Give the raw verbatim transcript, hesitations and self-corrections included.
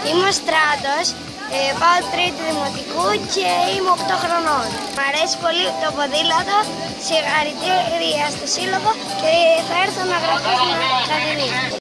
Είμαι ο Στράτος, ε, πάω τρίτη δημοτικού και είμαι οκτώ χρονών. Μ' αρέσει πολύ το ποδήλατο, συγχαρητήρια στο σύλλογο και θα έρθω να γραφτώ στην Ακαδημία.